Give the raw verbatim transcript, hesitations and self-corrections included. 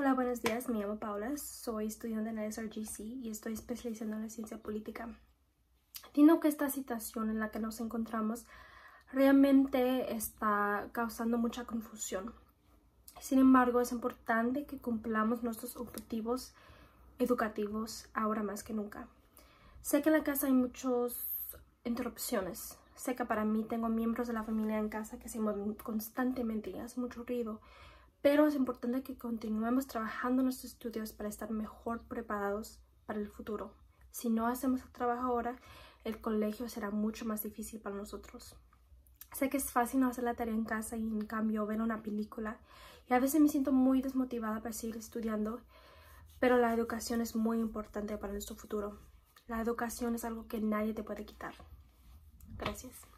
Hola, buenos días. Me llamo Paula, soy estudiante en la S R G C y estoy especializando en la ciencia política. Entiendo que esta situación en la que nos encontramos realmente está causando mucha confusión. Sin embargo, es importante que cumplamos nuestros objetivos educativos ahora más que nunca. Sé que en la casa hay muchas interrupciones. Sé que para mí tengo miembros de la familia en casa que se mueven constantemente y hace mucho ruido. Pero es importante que continuemos trabajando en nuestros estudios para estar mejor preparados para el futuro. Si no hacemos el trabajo ahora, el colegio será mucho más difícil para nosotros. Sé que es fácil no hacer la tarea en casa y en cambio ver una película. Y a veces me siento muy desmotivada para seguir estudiando, pero la educación es muy importante para nuestro futuro. La educación es algo que nadie te puede quitar. Gracias.